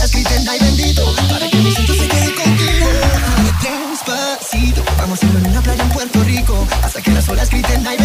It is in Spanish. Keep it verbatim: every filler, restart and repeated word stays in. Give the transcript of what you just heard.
olas griten ay bendito, para que mi instinto se quede contigo. Despacito, vamos a irnos en una playa en Puerto Rico, hasta que las olas griten ay